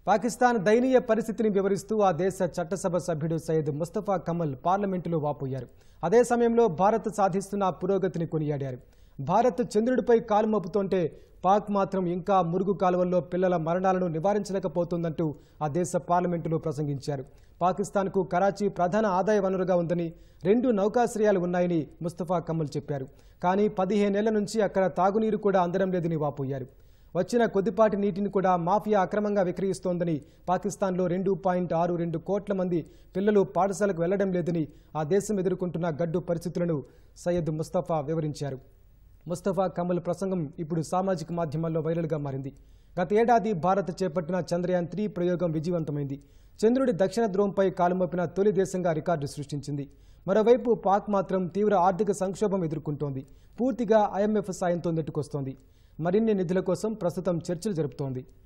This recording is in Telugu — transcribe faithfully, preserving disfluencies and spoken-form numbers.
పాకిస్తాన్ దయనీయ పరిస్థితిని వివరిస్తూ ఆ దేశ చట్టసభ సభ్యుడు సయ్యద్ ముస్తఫా కమల్ పార్లమెంటులో వాపోయారు. అదే సమయంలో భారత్ సాధిస్తున్న పురోగతిని కొనియాడారు. భారత్ చంద్రుడిపై కాలు మోపుతుంటే పాక్ మాత్రం ఇంకా మురుగు కాలువల్లో పిల్లల మరణాలను నివారించలేకపోతుందంటూ ఆ దేశ పార్లమెంటులో ప్రసంగించారు. పాకిస్తాన్కు కరాచీ ప్రధాన ఆదాయ వనరుగా ఉందని, రెండు నౌకాశ్రయాలు ఉన్నాయని ముస్తఫా కమల్ చెప్పారు. కానీ పదిహేనేళ్ల నుంచి అక్కడ తాగునీరు కూడా అందడం లేదని వాపోయారు. వచ్చిన కొద్దిపాటి నీటిని కూడా మాఫియా అక్రమంగా విక్రయిస్తోందని, పాకిస్తాన్లో రెండు పాయింట్ ఆరు రెండు కోట్ల మంది పిల్లలు పాఠశాలకు వెళ్లడం లేదని, ఆ దేశం ఎదుర్కొంటున్న గడ్డు పరిస్థితులను సయ్యద్ ముస్తఫా వివరించారు. ముస్తఫా కమల్ ప్రసంగం ఇప్పుడు సామాజిక మాధ్యమాల్లో వైరల్గా మారింది. గత ఏడాది భారత్ చేపట్టిన చంద్రయాన్ త్రీ ప్రయోగం విజయవంతమైంది. చంద్రుడి దక్షిణ ధ్రువంపై కాలుమోపిన తొలి దేశంగా రికార్డు సృష్టించింది. మరోవైపు పాక్ మాత్రం తీవ్ర ఆర్థిక సంక్షోభం ఎదుర్కొంటోంది. పూర్తిగా ఐఎంఎఫ్ సాయంతో నెట్టుకొస్తోంది. మరిన్ని నిధుల కోసం ప్రస్తుతం చర్చలు జరుపుతోంది.